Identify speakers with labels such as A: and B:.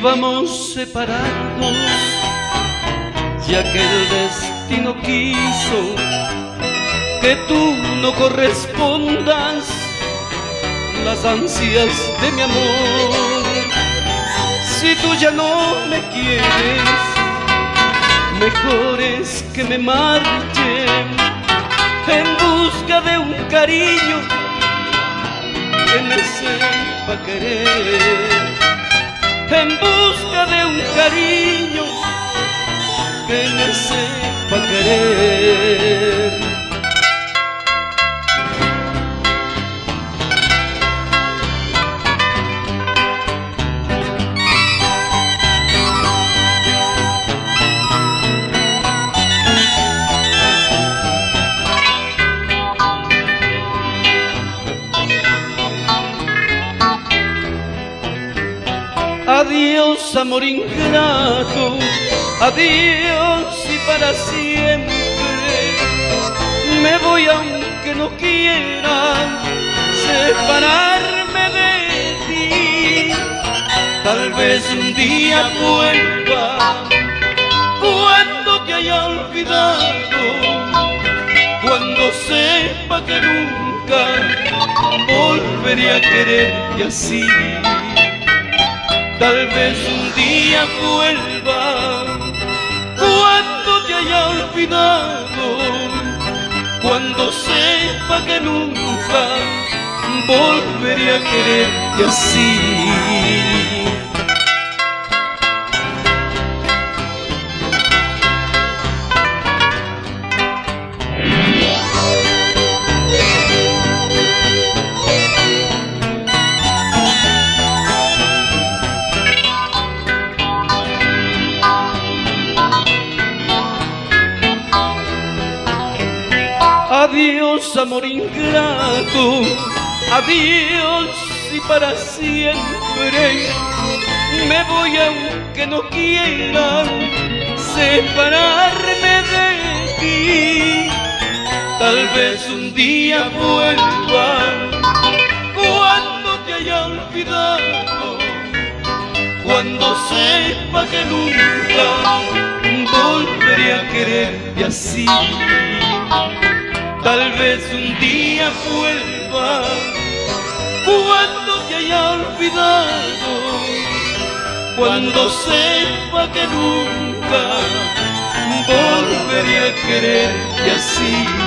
A: vivamos separados, ya que el destino quiso que tú no correspondas las ansias de mi amor. Si tú ya no me quieres, mejor es que me marche en busca de un cariño que me sepa querer, en busca de un cariño que me sepa querer. Adiós, amor ingrato, adiós y para siempre. Me voy aunque no quiera separarme de ti. Tal vez un día vuelva cuando te haya olvidado, cuando sepa que nunca volveré a quererte así. Tal vez un día vuelva cuando te haya olvidado, cuando sepa que nunca volveré a quererte así. Adiós, amor ingrato, adiós y para siempre. Me voy aunque no quiera separarme de ti. Tal vez un día vuelva cuando te haya olvidado, cuando sepa que nunca volveré a quererte así. Tal vez un día vuelva cuando te haya olvidado, cuando sepa que nunca volveré a quererte así.